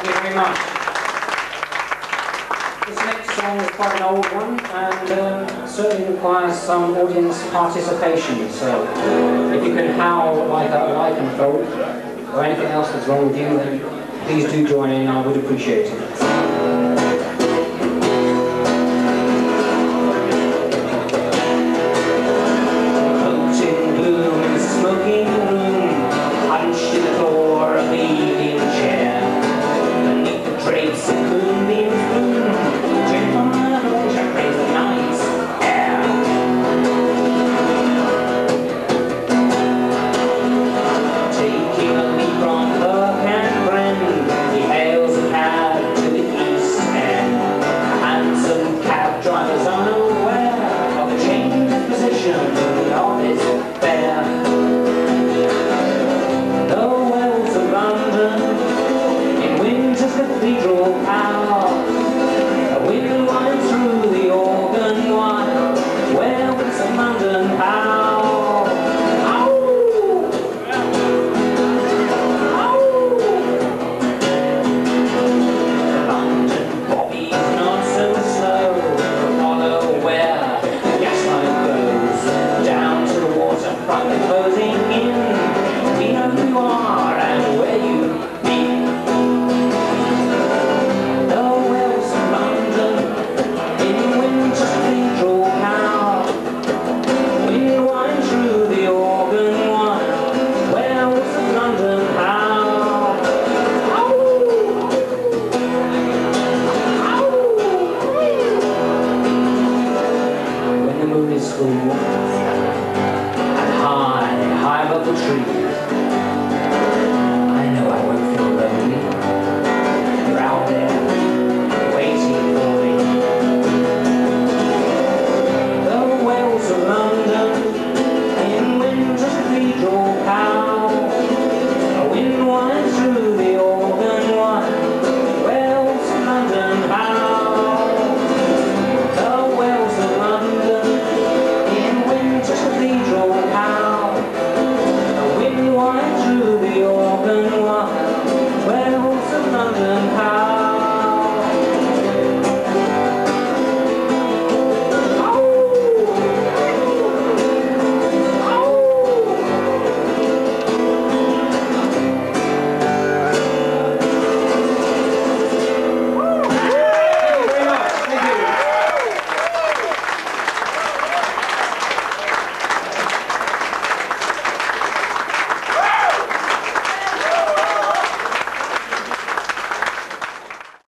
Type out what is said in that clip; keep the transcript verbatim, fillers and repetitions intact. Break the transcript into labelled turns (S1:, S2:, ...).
S1: Thank you very much. This next song is quite an old one and uh, certainly requires some audience participation. So if you can howl like a lycanthrope or anything else that's wrong with you, then please do join in. I would appreciate it.